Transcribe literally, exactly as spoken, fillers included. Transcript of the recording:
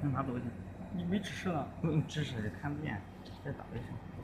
拿走一下。 你没指示呢？ 嗯，指示看不见，再打一声。